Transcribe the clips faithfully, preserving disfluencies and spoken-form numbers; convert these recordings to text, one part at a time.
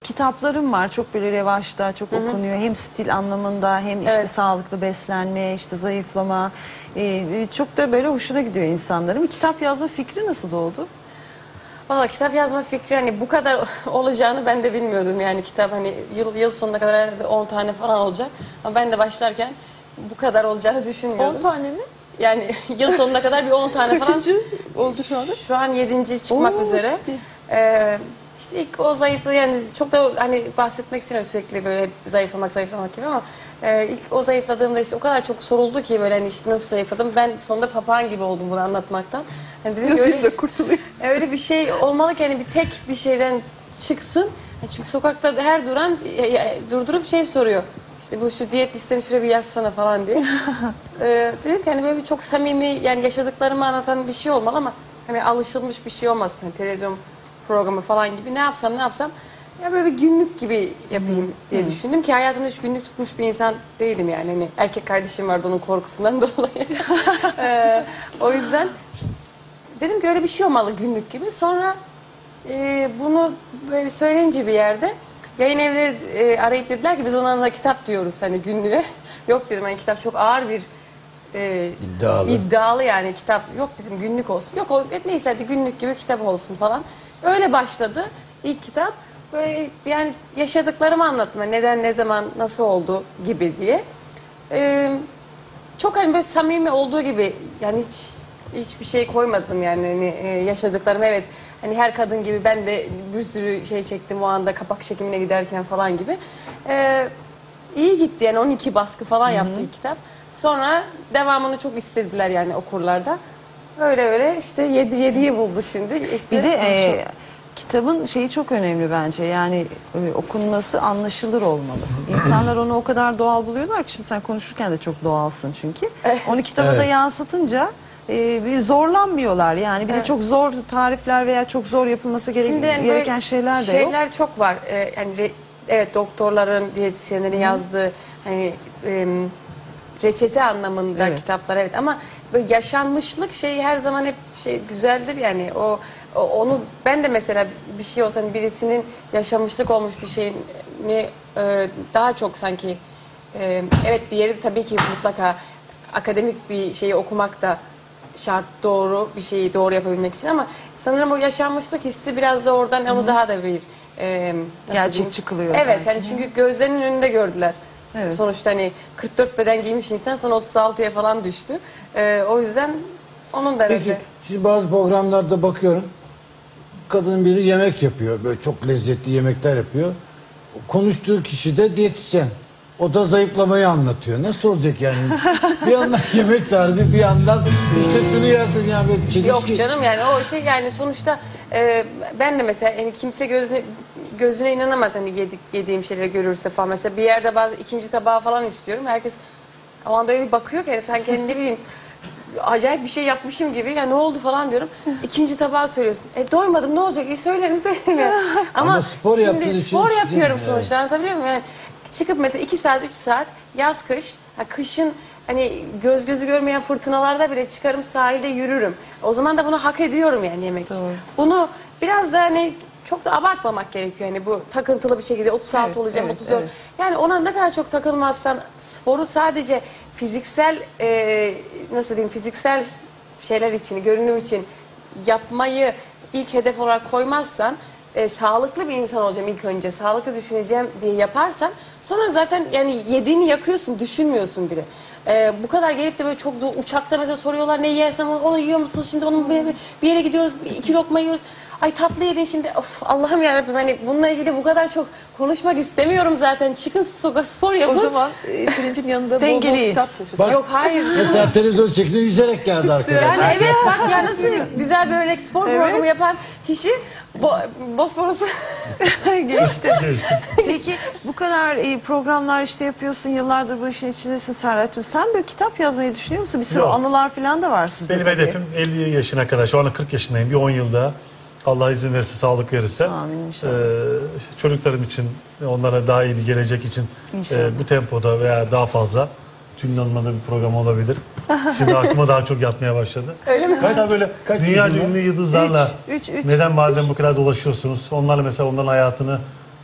kitaplarım var. Çok böyle revaçta, çok Hı -hı. okunuyor. Hem stil anlamında hem işte evet. sağlıklı beslenme, işte zayıflama. Ee, çok da böyle hoşuna gidiyor insanların. Kitap yazma fikri nasıl doğdu? Valla kitap yazma fikri hani bu kadar olacağını ben de bilmiyordum. Yani kitap hani yıl, yıl sonuna kadar on tane falan olacak. Ama ben de başlarken bu kadar olacağını düşünmüyordum. on tane mi? Yani yıl sonuna kadar bir on tane falan. Kaçıncı oldu şu anda? Şu an yedinci çıkmak Oo, üzere. Ee, işte ilk o zayıflığı yani çok da hani bahsetmek istemiyorum sürekli böyle zayıflamak zayıflamak gibi ama e, ilk o zayıfladığımda işte o kadar çok soruldu ki böyle hani işte nasıl zayıfladım. Ben sonunda papağan gibi oldum bunu anlatmaktan. Hani dedim öyle de kurtulayım. Öyle bir şey olmalı ki hani bir tek bir şeyden çıksın. Çünkü sokakta her duran durdurup şey soruyor. İşte bu şu diyet listeni şuraya bir yazsana falan diye. ee, dedim ki hani böyle bir çok samimi yani yaşadıklarımı anlatan bir şey olmalı ama hani alışılmış bir şey olmasın. Hani televizyon programı falan gibi ne yapsam ne yapsam ya böyle bir günlük gibi yapayım diye hmm. düşündüm ki hayatımda hiç günlük tutmuş bir insan değilim yani. Hani erkek kardeşim vardı onun korkusundan dolayı. ee, o yüzden dedim ki öyle bir şey olmalı günlük gibi. Sonra e, bunu böyle söyleyince bir yerde yayın evleri e, arayıp dediler ki biz ona da kitap diyoruz hani günlüğe. Yok dedim hani kitap çok ağır bir e, iddialı. iddialı yani kitap. Yok dedim günlük olsun. Yok o, neyse hadi günlük gibi kitap olsun falan. Öyle başladı ilk kitap. Böyle yani yaşadıklarımı anlattım. Yani neden, ne zaman, nasıl oldu gibi diye. Ee, çok hani böyle samimi olduğu gibi yani hiç hiçbir şey koymadım yani hani yaşadıklarım evet. Hani her kadın gibi ben de bir sürü şey çektim o anda kapak çekimine giderken falan gibi. Ee, iyi gitti yani on iki baskı falan yaptı Hı -hı. ilk kitap. Sonra devamını çok istediler yani okurlarda. Öyle öyle işte yedi yediyi buldu şimdi. İşte bir de e, kitabın şeyi çok önemli bence yani e, okunması anlaşılır olmalı. İnsanlar onu o kadar doğal buluyorlar ki şimdi sen konuşurken de çok doğalsın çünkü. Onu kitaba evet. da yansıtınca e, zorlanmıyorlar yani bir evet. de çok zor tarifler veya çok zor yapılması gerek, yani gereken şeyler de şeyler yok. Şeyler çok var ee, yani re, evet doktorların, diyetisyenlerin Hı. yazdığı hani e, reçete anlamında evet. kitaplar evet ama böyle yaşanmışlık şeyi her zaman hep şey güzeldir yani o, o onu ben de mesela bir şey olsa hani birisinin yaşanmışlık olmuş bir şeyini e, daha çok sanki e, evet diğeri tabii ki mutlaka akademik bir şeyi okumak da şart doğru bir şeyi doğru yapabilmek için ama sanırım o yaşanmışlık hissi biraz da oradan Hı -hı. onu daha da bir e, gerçek çıkılıyor. Evet hani çünkü gözlerinin önünde gördüler. Evet. Sonuçta hani kırk dört beden giymiş insan sonra otuz altıya falan düştü. Ee, o yüzden onun da Peki şimdi bazı programlarda bakıyorum kadının biri yemek yapıyor böyle çok lezzetli yemekler yapıyor. Konuştuğu kişi de diyetisyen. O da zayıflamayı anlatıyor. Nasıl olacak yani? Bir yandan yemek tarifi bir yandan işte şunu yazın yani böyle çelişki. Yok canım yani o şey yani sonuçta e, ben de mesela yani kimse gözüne gözüne inanamaz hani yedik, yediğim şeyleri görürse falan. Mesela bir yerde bazı ikinci tabağı falan istiyorum. Herkes o anda öyle bir bakıyor ki sanki hani ne bileyim acayip bir şey yapmışım gibi. Ya ne oldu falan diyorum. İkinci tabağı söylüyorsun. E doymadım ne olacak? E söylerim söylerim ya. Ama, Ama spor şimdi spor için yapıyorum yani. sonuçta. Anlatabiliyor muyum? Yani çıkıp mesela iki saat üç saat yaz kış ha, kışın hani göz gözü görmeyen fırtınalarda bile çıkarım sahilde yürürüm. O zaman da bunu hak ediyorum yani yemek için. Bunu biraz da hani çok da abartmamak gerekiyor. Yani bu takıntılı bir şekilde otuz altı evet, olacağım, evet, otuz dört. Evet. Yani ona ne kadar çok takılmazsan sporu sadece fiziksel e, nasıl diyeyim fiziksel şeyler için, görünüm için yapmayı ilk hedef olarak koymazsan e, sağlıklı bir insan olacağım ilk önce, sağlıklı düşüneceğim diye yaparsan sonra zaten yani yediğini yakıyorsun, düşünmüyorsun bile. E, bu kadar gelip de böyle çok uçakta mesela soruyorlar ne yersem onu yiyor musun? Şimdi onun bir, bir yere gidiyoruz, iki lokma yiyoruz. Ay tatlı yedin şimdi. Of Allah'ım yarabbim hani bununla ilgili bu kadar çok konuşmak istemiyorum zaten. Çıkın sokak spor yapın. O zaman e, pirincin yanında bol bol kitap taşısın. Yok hayır. Mesela televizyon çekini yüzerek geldi arkadaşlar. Yani evet bak ya nasıl güzel bir örnek spor evet. programı yapan kişi Bo Bosporus'u geçti. geçti. Peki bu kadar e, programlar işte yapıyorsun yıllardır bu işin içindesin Serhat'cığım. Sen böyle kitap yazmayı düşünüyor musun? Bir sürü Yok. anılar falan da var sizde. Benim tabii. hedefim elli yaşına kadar. Şu anda kırk yaşındayım. Bir on yılda Allah izin verirse, sağlık verirse Amin, e, çocuklarım için, onlara daha iyi bir gelecek için e, bu tempoda veya daha fazla Tülin Hanım'la da bir program olabilir. Şimdi aklıma daha çok yatmaya başladı. Öyle mi? Mesela böyle Kaç dünya ünlü yıldızlarla üç, üç, üç. neden madem bu kadar dolaşıyorsunuz? Onlarla mesela onların hayatını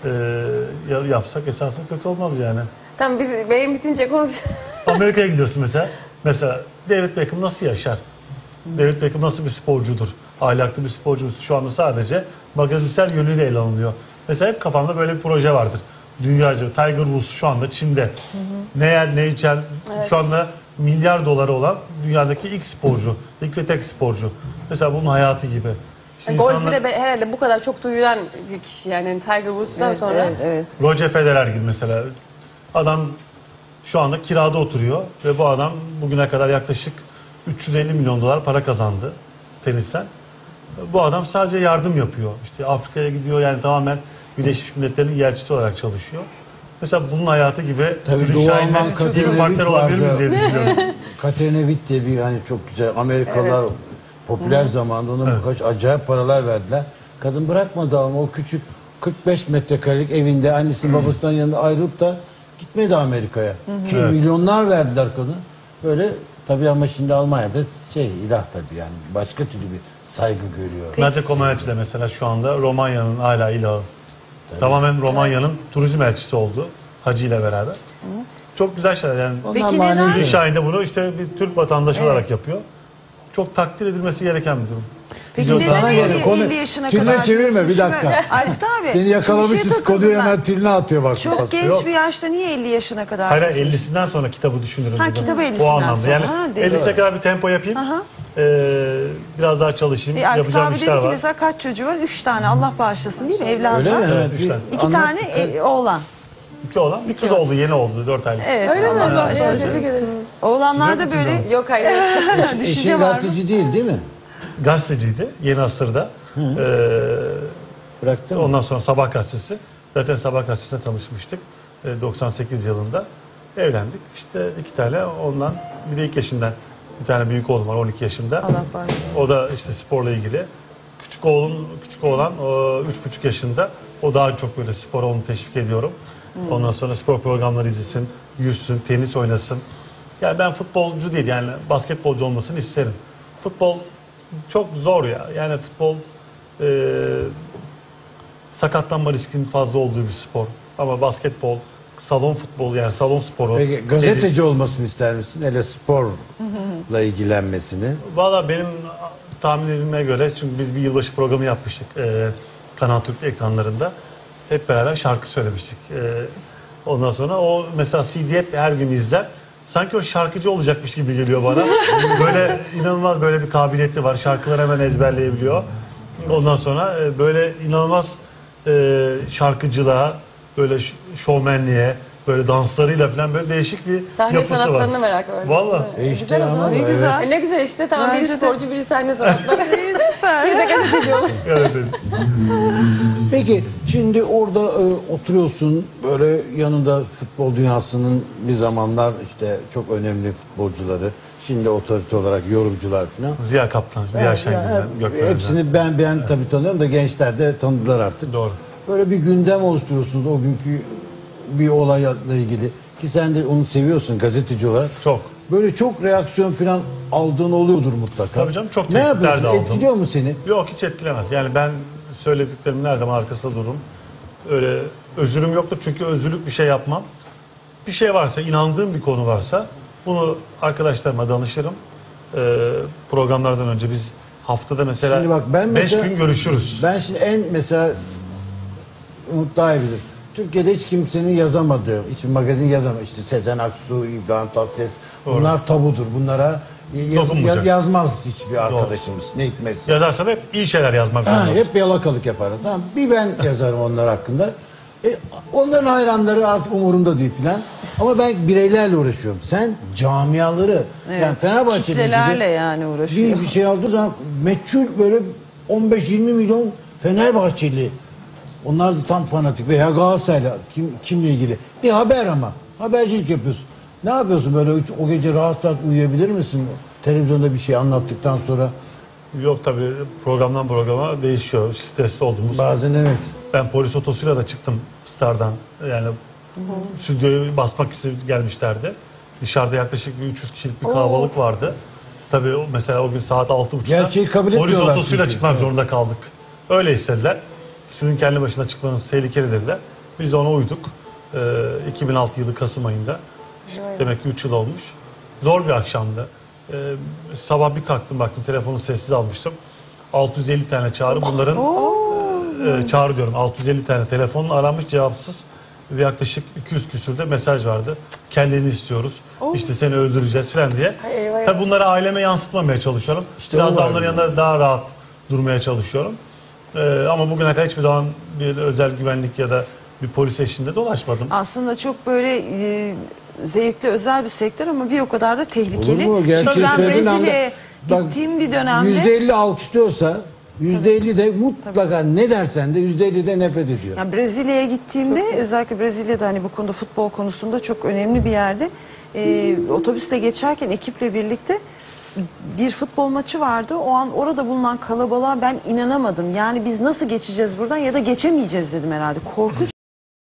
e, yapsak esasında kötü olmaz yani. Tamam biz beyin bitince konuş. Amerika'ya gidiyorsun mesela. Mesela David Beckham nasıl yaşar? David Beckham nasıl bir sporcudur? Ahlaklı bir sporcu. Şu anda sadece magazinsel yönüyle ele alınıyor. Mesela hep kafamda böyle bir proje vardır. Dünyaca Tiger Woods şu anda Çin'de. Hı hı. Ne yer ne içer. Evet. Şu anda milyar doları olan dünyadaki ilk sporcu. İlk ve tek sporcu. Mesela bunun hayatı gibi. İşte Golf insanlar... ile herhalde bu kadar çok duyulan bir kişi yani Tiger Woods'tan evet, sonra. Evet, evet. Roger Federer gibi mesela. Adam şu anda kirada oturuyor ve bu adam bugüne kadar yaklaşık üç yüz elli milyon dolar para kazandı tenisten. Bu adam sadece yardım yapıyor. İşte Afrika'ya gidiyor yani tamamen Birleşmiş Milletler'in elçisi olarak çalışıyor. Mesela bunun hayatı gibi Tabii Doğu Alman bir partner olabilir miyiz diye düşünüyorum. Katerina Witt diye bir hani çok güzel Amerikalılar evet. popüler zamanda ona evet. birkaç acayip paralar verdiler. Kadın bırakmadı ama o küçük kırk beş metrekarelik evinde annesinin babasından yanında ayrılıp da gitmedi Amerika'ya. Ki evet. milyonlar verdiler kadın. Böyle tabii ama şimdi Almanya'da şey ilah tabii yani başka türlü bir saygı görüyor. Mete Komayacı da mesela şu anda Romanya'nın hala ilahı. Tabii. Tamamen Romanya'nın evet. turizm elçisi oldu. Hacı ile beraber. Hı. Çok güzel şeyler yani. Peki neden? Bir Şahin de bunu işte bir Türk vatandaşı evet. olarak yapıyor. Çok takdir edilmesi gereken bir durum. Peki neden elli yaşına tüline kadar çevirme bir dakika. Aykut abi. Seni yakalamışız şey konuyu hemen tüline atıyor bak. Çok genç Yok. bir yaşta niye elli yaşına kadar? Hayır ellisinden sonra kitabı düşünürüm. Ha kitabı ellisinden o anlamda. sonra. Yani ellisine kadar bir tempo yapayım. Ee, biraz daha çalışayım. E, Aykut yapacağım abi işler dedi ki var. mesela kaç çocuğu var? Üç tane Allah bağışlasın değil mi? Evladı Öyle var. mi? Evet, üç tane. İki Anlat. tane e, oğlan. İki oğlan, bir kız oldu, yeni oldu, dört aylık. Evet. Öyle mi? Allah Tebrik ederiz. Oğlanlar da böyle Yok hayır. düşünce Eşin var. gazeteci değil değil mi? Gazeteciydi, Yeni Asır'da. Ee, Bıraktı mı? Ondan sonra Sabah gazetesi. Zaten Sabah gazetesinde tanışmıştık. Ee, doksan sekiz yılında. Evlendik. İşte iki tane ondan, bir de ilk yaşından. Bir tane büyük oğlum var on iki yaşında. Allah bağışlasın. O da işte sporla ilgili. Küçük oğlum, küçük oğlan üç buçuk yaşında. O daha çok böyle spora onu teşvik ediyorum. Hmm. Ondan sonra spor programları izlesin, yüzsün, tenis oynasın. Yani ben futbolcu değil yani basketbolcu olmasını isterim. Futbol çok zor ya. Yani futbol e, sakatlanma riskinin fazla olduğu bir spor. Ama basketbol, salon futbolu yani salon sporu. Peki gazeteci tenis. olmasını ister misin? Hele sporla ilgilenmesini. Valla benim tahmin edilmeye göre çünkü biz bir yılbaşı programı yapmıştık e, Kanal Türk ekranlarında. Hep beraber şarkı söylemiştik. E, ondan sonra o mesela C D hep her gün izler. Sanki o şarkıcı olacakmış gibi geliyor bana. Böyle inanılmaz böyle bir kabiliyeti var. Şarkıları hemen ezberleyebiliyor. Ondan sonra e, böyle inanılmaz e, şarkıcılığa, böyle şovmenliğe, böyle danslarıyla falan böyle değişik bir sahne yapısı var. Sahne sanatlarına merak var. Valla. E işte güzel ama ne evet. güzel. E ne güzel işte tamam Bence biri de. sporcu biri sahne sanatları. Süper. Bir de gazeteci olur. Evet. Peki şimdi orada e, oturuyorsun böyle yanında futbol dünyasının bir zamanlar işte çok önemli futbolcuları. Şimdi otorite olarak yorumcular falan. Ziya Kaptan, Ziya Evet, Şengül'den, yani, Gökmen'den. hepsini ben ben evet. tabii tanıyorum da gençler de tanıdılar artık. Doğru. Böyle bir gündem oluşturuyorsunuz o günkü bir olayla ilgili. Ki sen de onu seviyorsun gazeteci olarak. Çok. Böyle çok reaksiyon falan aldığın oluyordur mutlaka. Tabii canım çok Ne tehditler yapıyorsun? de aldım. Etkiliyor mu seni? Yok hiç etkilemez. Yani ben söylediklerimin her zaman arkasında dururum. Öyle özürüm yoktur çünkü özürlük bir şey yapmam. Bir şey varsa, inandığım bir konu varsa bunu arkadaşlarıma danışırım. Ee, programlardan önce biz haftada mesela Şimdi bak ben beş mesela, gün görüşürüz. Ben şimdi en mesela Umut daha iyi bilir. Türkiye'de hiç kimsenin yazamadığı, hiçbir magazin yazamadı. İşte Sezen Aksu, İbrahim Tatlıses. Bunlar tabudur. Bunlara yaz, yaz, yazmaz hiçbir arkadaşımız. Doğru. Ne hikmetse. Yazarsa da hep iyi şeyler yazmak zorunda. Hep yalakalık yaparım. Tamam. Bir ben yazarım onlar hakkında. E, onların hayranları artık umurumda değil filan. Ama ben bireylerle uğraşıyorum. Sen camiaları, evet, yani Fenerbahçe'de kitlelerle yani uğraşıyor. Bir, bir şey aldığı zaman meçhul böyle on beş yirmi milyon Fenerbahçeli. Onlar da tam fanatik veya Galatasaray'la kim, kimle ilgili. Bir haber ama. Habercilik yapıyorsun. Ne yapıyorsun böyle o gece rahat rahat uyuyabilir misin? Televizyonda bir şey anlattıktan sonra. Yok tabii programdan programa değişiyor. Stresli olduğumuz. Bazen evet. Ben polis otosuyla da çıktım Star'dan. Yani stüdyoyu basmak için gelmişlerdi. Dışarıda yaklaşık bir üç yüz kişilik bir kalabalık vardı. Tabii mesela o gün saat altı buçukta Gerçeği kabul polis etmiyorlar otosuyla çünkü. çıkmak Evet. zorunda kaldık. Öyle istediler. Sizin kendi başına çıkmanız tehlikeli dediler. Biz de ona uyduk. Ee, iki bin altı yılı Kasım ayında. İşte demek ki üç yıl olmuş. Zor bir akşamdı. Ee, sabah bir kalktım, baktım telefonu sessiz almıştım. altı yüz elli tane çağrı, bunların e, çağrı diyorum, altı yüz elli tane telefonun aranmış, cevapsız ve yaklaşık iki yüz küsürde mesaj vardı. Kelleni istiyoruz, Oo. işte seni öldüreceğiz falan diye. Ay, eyvah, eyvah. Tabii bunları aileme yansıtmamaya çalışıyorum. İşte Biraz o da var onların burada. yanında daha rahat durmaya çalışıyorum. Ee, ama bugüne kadar hiçbir zaman bir özel güvenlik ya da bir polis eşliğinde dolaşmadım. Aslında çok böyle e, zevkli, özel bir sektör ama bir o kadar da tehlikeli. Olur mu? Gerçeği Çünkü ben söylediğin anda- Brezilya'ya Bak, gittiğim bir dönemde yüzde elli alkışlıyorsa yüzde elli de mutlaka ne dersen de yüzde elli de nefret ediyor. yani Brezilya'ya gittiğimde, özellikle Brezilya'da hani bu konuda, futbol konusunda çok önemli bir yerde. E, otobüsle geçerken ekiple birlikte bir futbol maçı vardı. O an orada bulunan kalabalığa ben inanamadım. Yani biz nasıl geçeceğiz buradan ya da geçemeyeceğiz dedim herhalde. Korkunç